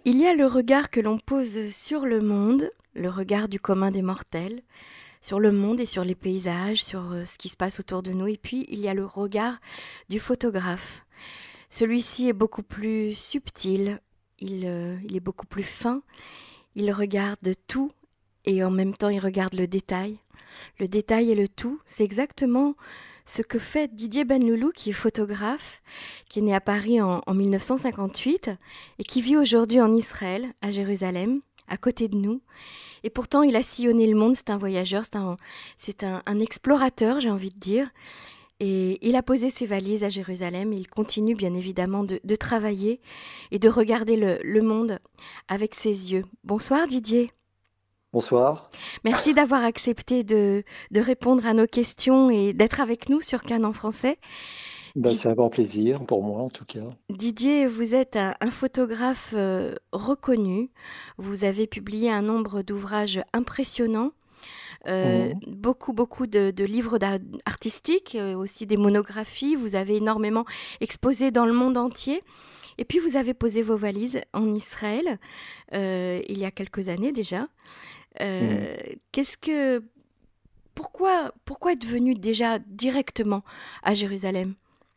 Il y a le regard que l'on pose sur le monde, le regard du commun des mortels, sur le monde et sur les paysages, sur ce qui se passe autour de nous. Et puis, il y a le regard du photographe. Celui-ci est beaucoup plus subtil, il est beaucoup plus fin, il regarde tout et en même temps il regarde le détail. Le détail et le tout, c'est exactement ce que fait Didier Benloulou, qui est photographe, qui est né à Paris en 1958 et qui vit aujourd'hui en Israël, à Jérusalem, à côté de nous. Et pourtant, il a sillonné le monde, c'est un voyageur, c'est un explorateur, j'ai envie de dire. Et il a posé ses valises à Jérusalem et il continue bien évidemment de travailler et de regarder le monde avec ses yeux. Bonsoir Didier. Bonsoir. Merci d'avoir accepté de répondre à nos questions et d'être avec nous sur Canon français. Di- C'est un grand plaisir pour moi en tout cas. Didier, vous êtes un photographe reconnu. Vous avez publié un nombre d'ouvrages impressionnants, Mhm. beaucoup de livres artistiques, aussi des monographies. Vous avez énormément exposé dans le monde entier. Et puis vous avez posé vos valises en Israël il y a quelques années déjà. Mhm. Euh, qu'est-ce que pourquoi être venu déjà directement à Jérusalem?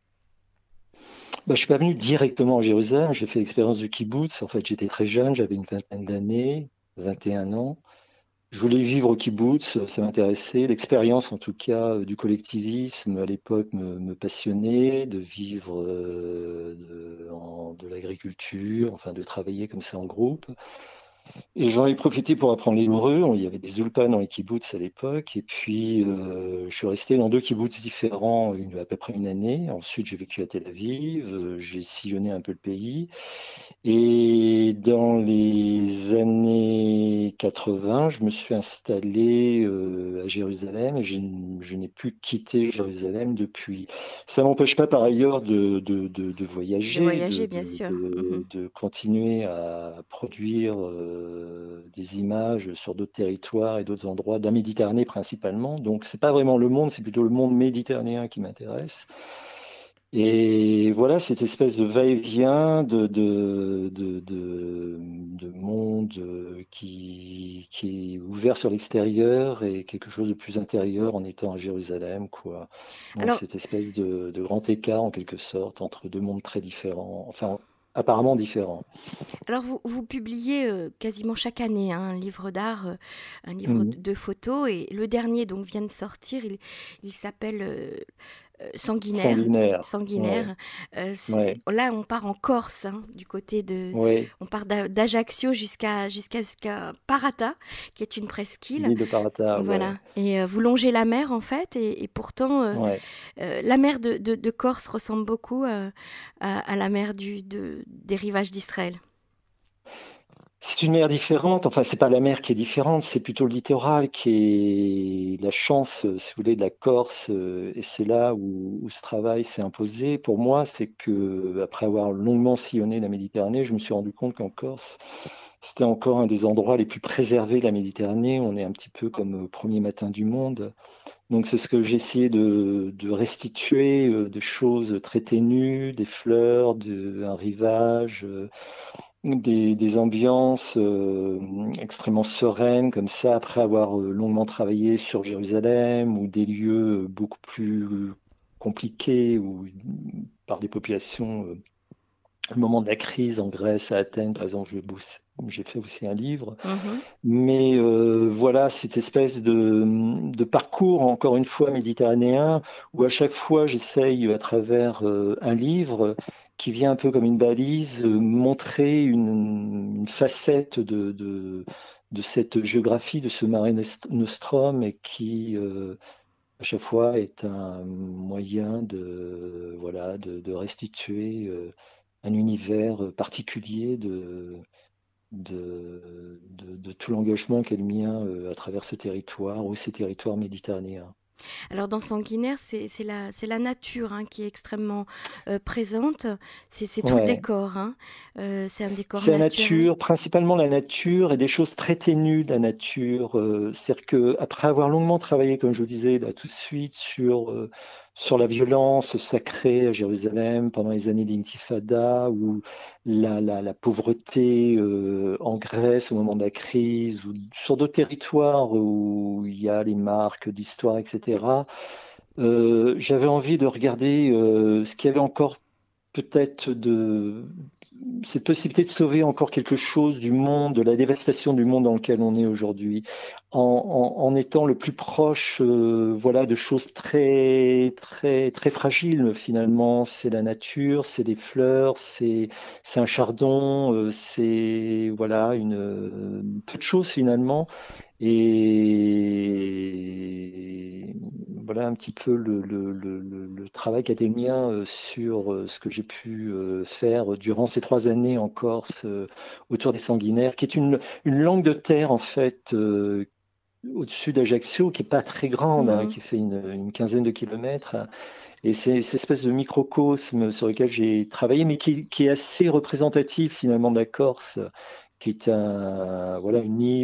Je suis pas venu directement à Jérusalem, j'ai fait l'expérience du kibbutz. En fait, j'étais très jeune, j'avais une vingtaine d'années, 21 ans. Je voulais vivre au kibbutz, ça m'intéressait. L'expérience, en tout cas, du collectivisme à l'époque me passionnait, de vivre de l'agriculture, enfin de travailler comme ça en groupe. Et j'en ai profité pour apprendre l'hébreu. Il y avait des ulpas dans les kibbutz à l'époque. Et puis, je suis resté dans deux kibbutz différents à peu près une année. Ensuite, j'ai vécu à Tel Aviv. J'ai sillonné un peu le pays. Et dans les années 80, je me suis installé à Jérusalem et je n'ai plus quitté Jérusalem depuis. Ça m'empêche pas par ailleurs de De voyager, voyager, bien sûr. Mhm. de continuer à produire des images sur d'autres territoires et d'autres endroits de la Méditerranée principalement. Donc c'est pas vraiment le monde, c'est plutôt le monde méditerranéen qui m'intéresse. Et voilà, cette espèce de va-et-vient de monde qui est ouvert sur l'extérieur et quelque chose de plus intérieur en étant à Jérusalem, quoi. Donc Alors, cette espèce de grand écart en quelque sorte entre deux mondes très différents, enfin apparemment différents. alors, vous publiez quasiment chaque année hein, un livre d'art, un livre Mhm. de photos, et le dernier donc vient de sortir. Il s'appelle Sanguinaire. Sanguinaire. Ouais, Sanguinaire. ouais, Là, on part en Corse, hein, du côté ouais. on part d'Ajaccio jusqu'à Parata, qui est une presqu'île. L'île de Parata, ouais, Voilà. Et vous longez la mer en fait, et pourtant ouais. la mer de Corse ressemble beaucoup à la mer des rivages d'Israël. C'est une mer différente, enfin c'est pas la mer qui est différente, c'est plutôt le littoral qui est la chance, si vous voulez, de la Corse, et c'est là où ce travail s'est imposé. Pour moi, c'est que après avoir longuement sillonné la Méditerranée, je me suis rendu compte qu'en Corse, c'était encore un des endroits les plus préservés de la Méditerranée. On est un petit peu comme au premier matin du monde. Donc c'est ce que j'ai essayé de restituer, de choses très ténues, des fleurs, un rivage. Des ambiances extrêmement sereines, comme ça, après avoir longuement travaillé sur Jérusalem, ou des lieux beaucoup plus compliqués, ou par des populations, au moment de la crise en Grèce, à Athènes, par exemple, j'ai fait aussi un livre. Mhm. Mais voilà, cette espèce de parcours, encore une fois, méditerranéen, où à chaque fois j'essaye, à travers un livre, qui vient un peu comme une balise, montrer une facette de cette géographie, de ce Mare Nostrum, et qui, à chaque fois, est un moyen voilà, de restituer un univers particulier de tout l'engagement qu'est le mien à travers ce territoire ou ces territoires méditerranéens. Alors dans Sanguinaire, c'est la nature hein, qui est extrêmement présente. C'est tout le Ouais. décor. Hein. C'est un décor C'est la naturel. nature, principalement la nature et des choses très ténues de la nature. C'est-à-dire que après avoir longuement travaillé, comme je vous disais là tout de suite, sur sur la violence sacrée à Jérusalem pendant les années d'Intifada, ou la pauvreté en Grèce au moment de la crise, ou sur d'autres territoires où il y a les marques d'histoire, etc. J'avais envie de regarder ce qu'il y avait encore peut-être de cette possibilité de sauver encore quelque chose du monde, de la dévastation du monde dans lequel on est aujourd'hui, en étant le plus proche, voilà, de choses très, très, très fragiles finalement. C'est la nature, c'est des fleurs, c'est un chardon, c'est voilà peu de choses finalement. Et voilà un petit peu le travail qui a été le mien sur ce que j'ai pu faire durant ces 3 années en Corse, autour des Sanguinaires, qui est une langue de terre en fait, au-dessus d'Ajaccio, qui est pas très grande, hein, Mhm. qui fait une quinzaine de kilomètres. Et c'est cette espèce de microcosme sur lequel j'ai travaillé, mais qui est assez représentatif finalement de la Corse, qui est voilà,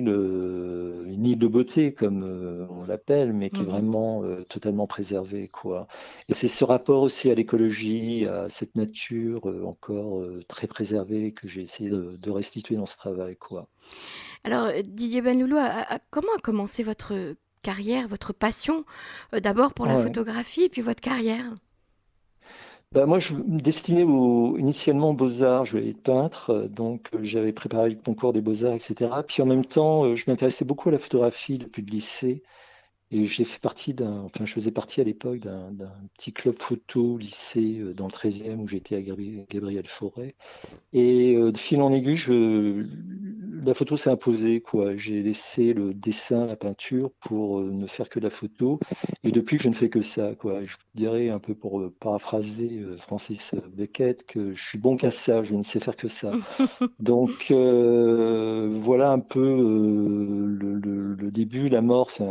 une île de beauté, comme on l'appelle, mais qui est Mhm. vraiment totalement préservée, quoi. Et c'est ce rapport aussi à l'écologie, à cette nature encore très préservée que j'ai essayé de restituer dans ce travail, quoi. Alors, Didier Benloulou, comment a commencé votre carrière, votre passion, d'abord pour la Ouais. photographie et puis votre carrière? Bah, moi, je me destinais initialement aux Beaux-Arts, je voulais être peintre, donc j'avais préparé le concours des Beaux-Arts, etc. Puis en même temps, je m'intéressais beaucoup à la photographie depuis le lycée. Et j'ai fait partie enfin, je faisais partie à l'époque d'un petit club photo au lycée dans le 13e où j'étais à Gabriel Fauré. Et de fil en aiguille, la photo s'est imposée, quoi. J'ai laissé le dessin, la peinture pour ne faire que la photo. Et depuis, je ne fais que ça, quoi. Je dirais, un peu pour paraphraser Francis Beckett, que je suis bon qu'à ça, je ne sais faire que ça. Donc voilà un peu le début, l'amorce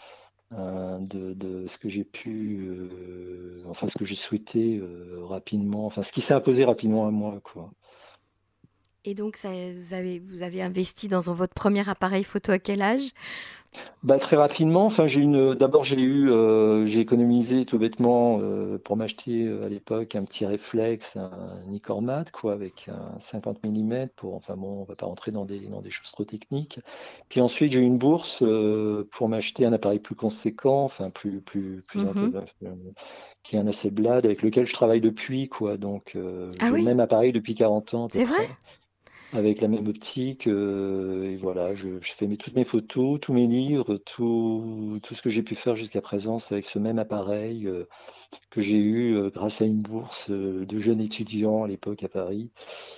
de ce que j'ai pu, enfin ce que j'ai souhaité rapidement, enfin ce qui s'est imposé rapidement à moi, quoi. Et donc, vous avez investi dans votre premier appareil photo à quel âge? Bah, très rapidement, enfin d'abord j'ai économisé tout bêtement pour m'acheter à l'époque un petit réflexe, un Nicormat, quoi, avec un 50 mm pour, enfin bon, on va pas rentrer dans des choses trop techniques. Puis ensuite j'ai eu une bourse pour m'acheter un appareil plus conséquent, enfin plus Mhm. qui est un Hasselblad avec lequel je travaille depuis, quoi. Donc Ah j'ai le oui, même appareil depuis 40 ans à peu c'est vrai? près, avec la même optique. Et voilà, je fais toutes mes photos, tous mes livres, tout ce que j'ai pu faire jusqu'à présent, c'est avec ce même appareil que j'ai eu grâce à une bourse de jeune étudiant à l'époque à Paris.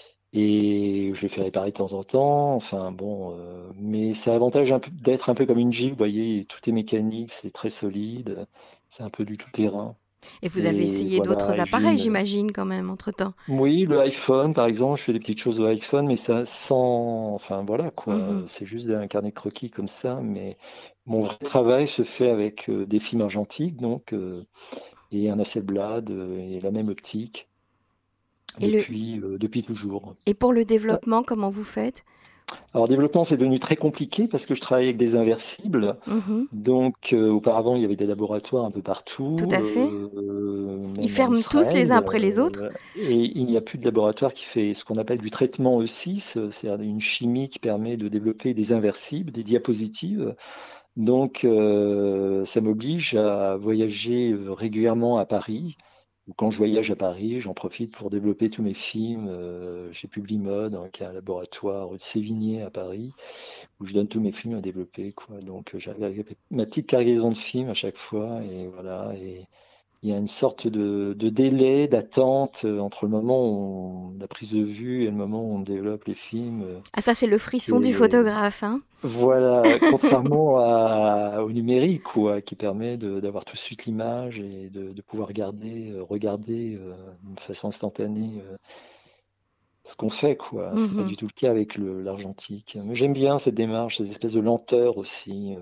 Et je le fais réparer de temps en temps. Enfin bon, mais ça a l'avantage d'être un peu comme une Jeep, vous voyez, tout est mécanique, c'est très solide, c'est un peu du tout-terrain. Et vous avez Et essayé d'autres voilà, et appareils, j'imagine, quand même, entre-temps. oui, le iPhone, par exemple, je fais des petites choses au iPhone, mais ça sans, enfin voilà quoi, Mhm. c'est juste un carnet de croquis comme ça, mais mon vrai travail se fait avec des films argentiques, donc, et un Hasselblad, et la même optique, Et, le, depuis toujours. et pour le développement, comment vous faites? Alors, développement, c'est devenu très compliqué parce que je travaille avec des inversibles. Mhm. Donc, auparavant, il y avait des laboratoires un peu Tout partout, à fait. Ils même en ferment tous les Israël. uns après les autres. Et il n'y a plus de laboratoire qui fait ce qu'on appelle du traitement E6, c'est-à-dire une chimie qui permet de développer des inversibles, des diapositives. Donc, ça m'oblige à voyager régulièrement à Paris. Ou quand je voyage à Paris, j'en profite pour développer tous mes films chez Publimode, hein, qui est un laboratoire rue de Sévigné à Paris, où je donne tous mes films à développer, quoi. Donc, j'arrive avec ma petite cargaison de films à chaque fois, et voilà. Et il y a une sorte de délai, d'attente entre le moment où la prise de vue et le moment où on développe les films. Ah, ça, c'est le Qui frisson du est- photographe, hein. Voilà, contrairement au numérique, quoi, qui permet d'avoir tout de suite l'image et de pouvoir regarder de façon instantanée ce qu'on fait, quoi. C'est pas Mhm. du tout le cas avec l'argentique. Mais j'aime bien cette démarche, cette espèce de lenteur aussi,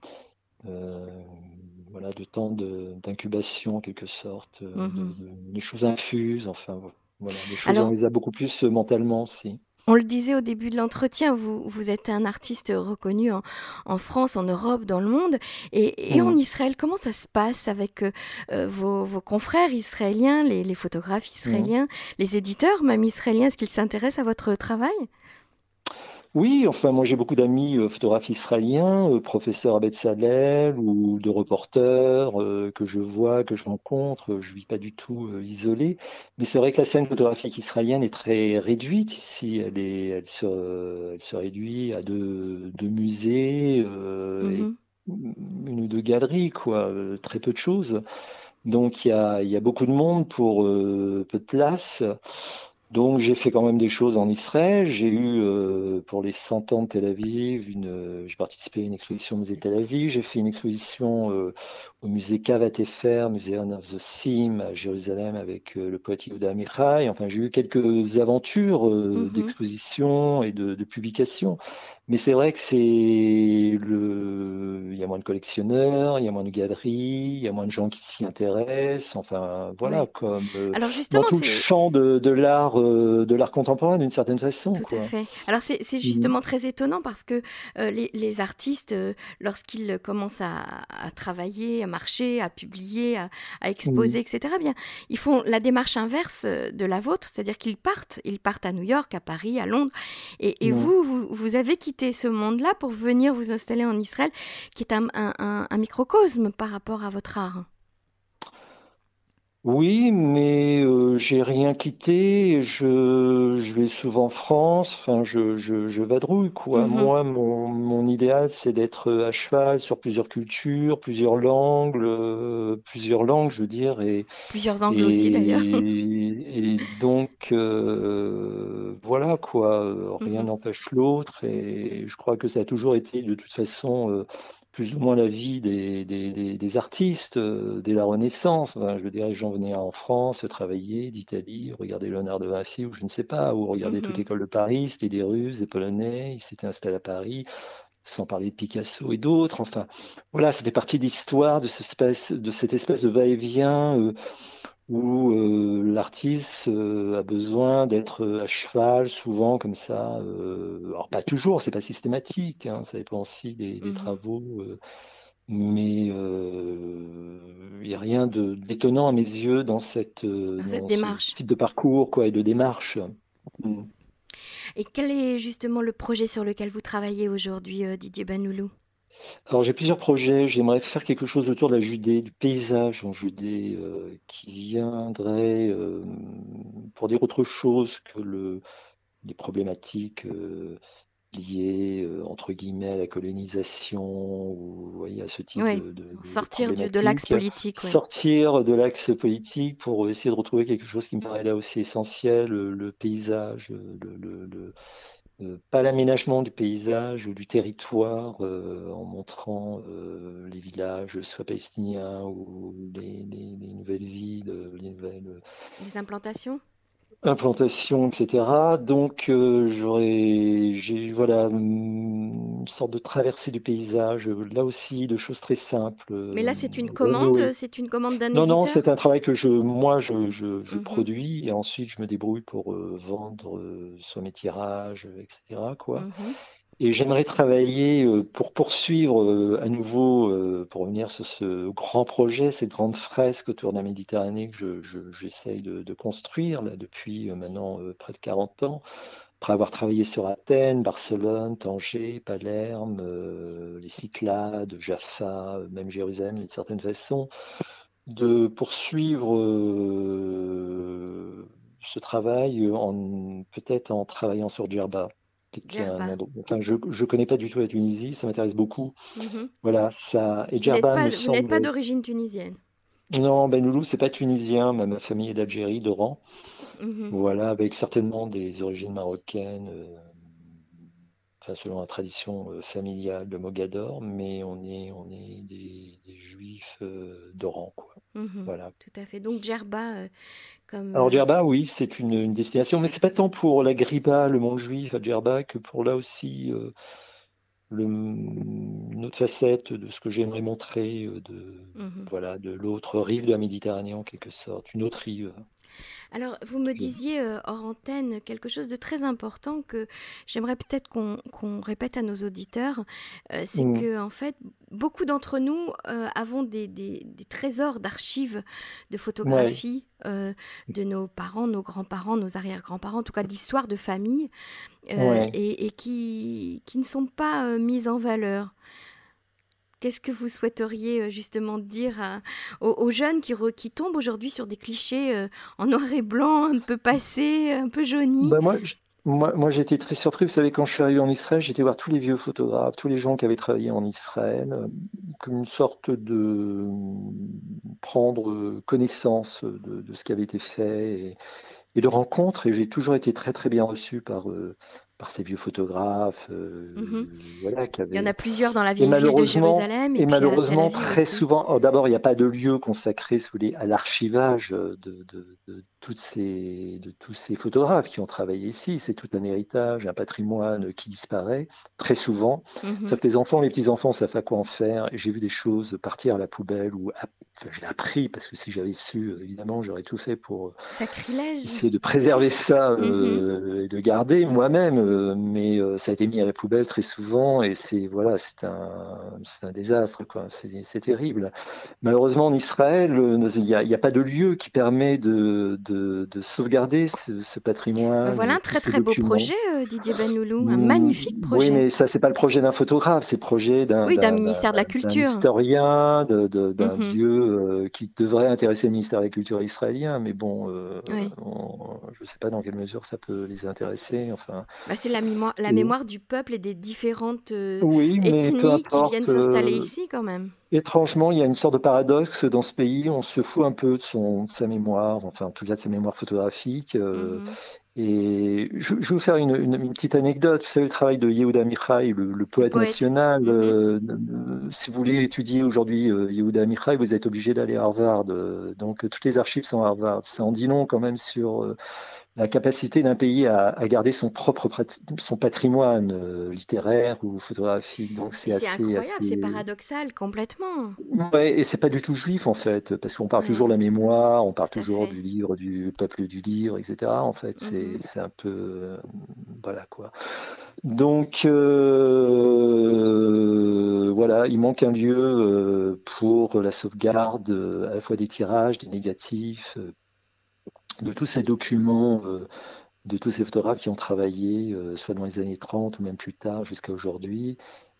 euh, voilà, de temps d'incubation en quelque sorte, Mhm. les choses infuses, enfin voilà, les choses on Alors, les a beaucoup plus mentalement aussi. On le disait au début de l'entretien, vous êtes un artiste reconnu en France, en Europe, dans le monde. Et en Mm. Israël, comment ça se passe avec vos confrères israéliens, les photographes Mm. israéliens, les éditeurs même israéliens? Est-ce qu'ils s'intéressent à votre travail? Oui, enfin, moi j'ai beaucoup d'amis photographes israéliens, professeurs à Bezalel ou de reporters que je vois, que je rencontre. Je ne vis pas du tout isolé. Mais c'est vrai que la scène photographique israélienne est très réduite ici. Elle se réduit à deux musées et Mhm. une ou deux galeries, quoi, très peu de choses. Donc il y a beaucoup de monde pour peu de place. Donc j'ai fait quand même des choses en Israël. J'ai eu pour les 100 ans de Tel Aviv, j'ai participé à une exposition au musée de Tel Aviv. J'ai fait une exposition au musée Kavat Efer, Museum of the Sim à Jérusalem avec le poète Yehuda Amichai. Enfin j'ai eu quelques aventures Mhm. d'exposition et de publication. Mais c'est vrai que il y a moins de collectionneurs, il y a moins de galeries, il y a moins de gens qui s'y intéressent. Enfin, voilà, Ouais. comme Alors dans justement, tout le c'est champ de l'art contemporain, d'une certaine façon, tout à quoi. fait. Alors c'est Mhm. justement très étonnant parce que les artistes, lorsqu'ils commencent à travailler, à marcher, à publier, à Mhm. exposer, etc., bien, ils font la démarche inverse de la vôtre, c'est-à-dire qu'ils partent à New York, à Paris, à Londres, et Mhm. vous avez quitté ce monde-là pour venir vous installer en Israël, qui est un microcosme par rapport à votre art. Oui, mais j'ai rien quitté. Je vais souvent en France. Enfin, je vadrouille, quoi. Mhm. Moi, mon idéal, c'est d'être à cheval sur plusieurs cultures, plusieurs langues, je veux dire, Plusieurs angles aussi d'ailleurs. et donc voilà, quoi. Rien Mhm. n'empêche l'autre, et je crois que ça a toujours été de toute façon. Plus ou moins la vie des artistes dès la Renaissance. Enfin, je veux dire, les gens venaient en France travailler, d'Italie, regarder Léonard de Vinci, ou je ne sais pas, ou regarder toute Mhm. l'école de Paris, c'était des Russes, des Polonais, ils s'étaient installés à Paris, sans parler de Picasso et d'autres. Enfin, voilà, ça fait partie de l'histoire de cette espèce de va-et-vient où l'artiste a besoin d'être à cheval, souvent comme ça. Alors pas toujours, c'est pas systématique, hein, ça dépend aussi des Mhm. travaux, mais il n'y a rien d'étonnant à mes yeux Dans cette dans ce démarche. type de parcours, quoi, et de démarche. Mm. Et quel est justement le projet sur lequel vous travaillez aujourd'hui, Didier Benoulou? Alors j'ai plusieurs projets. J'aimerais faire quelque chose autour de la Judée, du paysage en Judée, qui viendrait pour dire autre chose que les problématiques liées, entre guillemets, à la colonisation, ou vous voyez, à ce type Oui, de sortir de l'axe problématiques, politique, oui. sortir de l'axe politique pour essayer de retrouver quelque chose qui me paraît là aussi essentiel, le paysage, pas l'aménagement du paysage ou du territoire, en montrant les villages, soit palestiniens ou les nouvelles villes, les nouvelles Les implantations? implantation, etc. Donc, j'ai voilà une sorte de traversée du paysage, là aussi, de choses très simples, Mais là, renouer. c'est une commande d'un Non, non, éditeur? c'est un travail que moi, je Mhm, produis, et ensuite je me débrouille pour vendre sur mes tirages, etc., quoi. mhm, Et j'aimerais travailler pour poursuivre à nouveau, pour revenir sur ce grand projet, cette grande fresque autour de la Méditerranée que j'essaye de construire là, depuis maintenant près de 40 ans, après avoir travaillé sur Athènes, Barcelone, Tanger, Palerme, les Cyclades, Jaffa, même Jérusalem d'une certaine façon, de poursuivre ce travail peut-être en travaillant sur Djerba, qui est un Djerba. endroit. Enfin, je ne connais pas du tout la Tunisie, ça m'intéresse beaucoup. Mhm. Voilà, ça. Et Djerba me Vous n'êtes semble. pas d'origine tunisienne. Non, Ben Loulou, c'est pas tunisien, ma famille est d'Algérie, d'Oran. Mhm, Voilà, avec certainement des origines marocaines, enfin, selon la tradition familiale de Mogador, mais on est des juifs d'Oran, quoi. mhm. Voilà. Tout à fait. Donc Djerba, comme... Alors Djerba, oui, c'est une destination, mais c'est pas tant pour la Griba, le monde juif à Djerba, que pour là aussi une autre facette de ce que j'aimerais montrer mhm. voilà, de l'autre rive de la Méditerranée en quelque sorte, une autre rive. Alors, vous me Puis, disiez hors antenne quelque chose de très important que j'aimerais peut-être qu'on répète à nos auditeurs. C'est mm, que, en fait, beaucoup d'entre nous avons des trésors d'archives de ouais, photographies de nos parents, nos grands-parents, nos arrière-grands-parents, en tout cas d'histoires de famille, ouais. et qui ne sont pas mises en valeur. Qu'est-ce que vous souhaiteriez justement dire aux jeunes qui tombent aujourd'hui sur des clichés en noir et blanc, un peu passés, un peu jaunis? Bah moi, j'ai été très surpris. Vous savez, quand je suis arrivé en Israël, j'étais voir tous les vieux photographes, tous les gens qui avaient travaillé en Israël, comme une sorte de prendre connaissance de ce qui avait été fait et de rencontres. Et j'ai toujours été très très bien reçu par ces vieux photographes, Mhm. voilà, qui Il y en a avaient plusieurs dans la et vieille ville de malheureusement, Jérusalem et et puis à Tel malheureusement, Aviv très aussi. souvent, oh, d'abord, il n'y a pas de lieu consacré si vous voulez, à l'archivage de tous ces photographes qui ont travaillé ici. C'est tout un héritage, un patrimoine qui disparaît très souvent. Mhm. Sauf que les enfants, les petits-enfants, savent à quoi en faire. Et j'ai vu des choses partir à la poubelle ou enfin, j'ai appris, parce que si j'avais su, évidemment, j'aurais tout fait pour Sacrilège. essayer de préserver ça Mhm. et de garder moi-même, mais ça a été mis à la poubelle très souvent et c'est voilà, c'est un désastre quoi. C'est terrible. Malheureusement en Israël, il y a pas de lieu qui permet de sauvegarder ce Ben patrimoine voilà et un tous très ces très beau documents. projet, Didier Ben Loulou, un magnifique Oui, projet. mais ça, c'est pas le projet d'un photographe, c'est le projet Oui, d'un ministère de la d'un Culture. historien, d'un Mhm. vieux qui devrait intéresser le ministère de la Culture israélien. Mais bon, Oui. je ne sais pas dans quelle mesure ça peut les intéresser. Enfin, Bah, c'est la et- mémoire du peuple et des différentes oui, mais peu ethnies qui viennent importe. s'installer ici quand même. Étrangement, il y a une sorte de paradoxe dans ce pays. On se fout un peu de sa mémoire, enfin, en tout cas de sa mémoire photographique. Mhm. Et je vais vous faire une petite anecdote. Vous savez, le travail de Yehuda Amichai, le Le poète poète. national, Mhm. si vous voulez étudier aujourd'hui Yehuda Amichai, vous êtes obligé d'aller à Harvard. Donc, toutes les archives sont à Harvard. Ça en dit long quand même sur la capacité d'un pays à garder son patrimoine littéraire ou photographique. Donc, Mais c'est c'est assez, incroyable, c'est assez. paradoxal complètement. Ouais, et c'est pas du tout juif en fait, parce qu'on parle Ouais, toujours de la mémoire, on parle tout à toujours fait. du livre, du peuple du livre, etc. En fait, Mhm. c'est un peu voilà quoi. Donc voilà, il manque un lieu pour la sauvegarde à la fois des tirages, des négatifs, de tous ces documents, de tous ces photographes qui ont travaillé, soit dans les années 30 ou même plus tard jusqu'à aujourd'hui.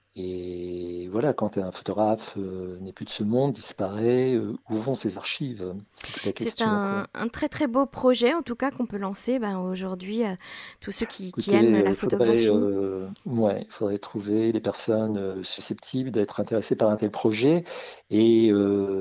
Et voilà, quand un photographe n'est plus de ce monde, disparaît, où vont ses archives? C'est toute la C'est question, quoi. un très très beau projet en tout cas qu'on peut lancer ben, aujourd'hui à tous ceux qui aiment Écoutez, la photographie. ouais, il faudrait trouver les personnes susceptibles d'être intéressées par un tel projet. Et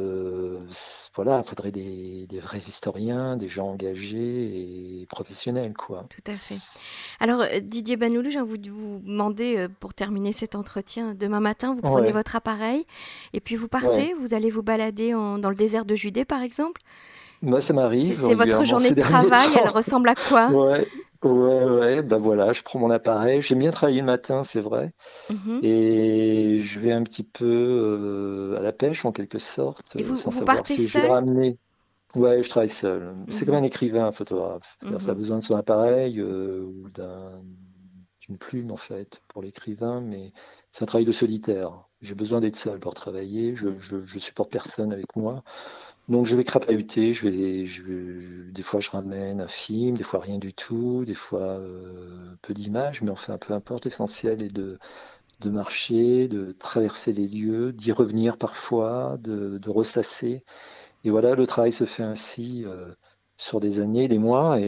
voilà, il faudrait des vrais historiens, des gens engagés et professionnels, quoi. Tout à fait. Alors Didier Benoulou, j'ai envie de vous demander pour terminer cet entretien, demain matin vous prenez Ouais, votre appareil et puis vous ouais. partez, vous allez vous balader dans le désert de Judée par exemple. Moi, ça m'arrive C'est votre régulièrement journée ces de derniers travail, elle temps. ressemble à quoi? Ouais, ouais, bah voilà, je prends mon appareil. J'aime bien travailler le matin, c'est vrai. Mhm. Et je vais un petit peu à la pêche en quelque sorte, Et sans vous savoir partez si je vais le seul? ramener. Ouais, je travaille seul. C'est comme Mhm. un écrivain, un photographe. C'est-à-dire, ça a Mhm. besoin de son appareil ou d'une plume en fait pour l'écrivain, mais c'est un travail de solitaire. J'ai besoin d'être seul pour travailler. Je supporte personne avec moi. Donc je vais crapahuter. Des fois je ramène un film, des fois rien du tout, des fois peu d'images, mais enfin peu importe. L'essentiel est de marcher, de traverser les lieux, d'y revenir parfois, de ressasser. Et voilà, le travail se fait ainsi sur des années, des mois,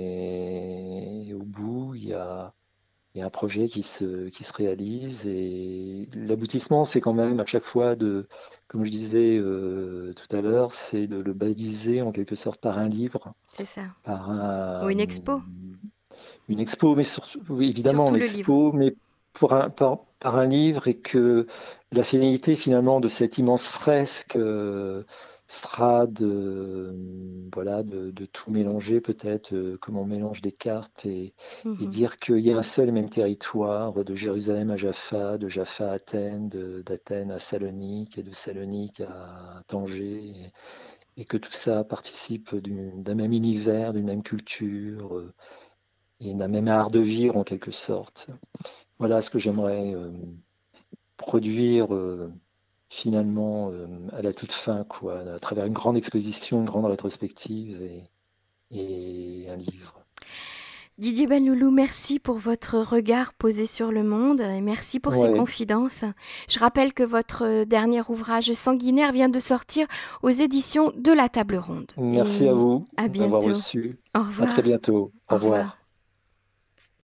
et au bout, il y a un projet qui se réalise. Et l'aboutissement, c'est quand même à chaque fois comme je disais tout à l'heure, c'est de le baliser en quelque sorte par un livre, C'est ça. par Ou une expo. une expo, mais surtout, oui, évidemment, Surtout le livre. l'expo, mais par un livre, et que la finalité finalement de cette immense fresque sera voilà, de tout mélanger, peut-être comme on mélange des cartes, et Mhm. dire qu'il y a un seul et même territoire, de Jérusalem à Jaffa, de Jaffa à Athènes, d'Athènes à Salonique, et de Salonique à Tanger. et que tout ça participe d'un même univers, d'une même culture et d'un même art de vivre en quelque sorte. Voilà ce que j'aimerais produire finalement à la toute fin, quoi, à travers une grande exposition, une grande rétrospective et un livre. Didier Benloulou, merci pour votre regard posé sur le monde et merci pour ces Ouais, confidences. Je rappelle que votre dernier ouvrage Sanguinaire vient de sortir aux éditions de la Table Ronde. merci à Et vous à de m'avoir bientôt. reçu. Au À très revoir. bientôt. Au Au revoir. revoir.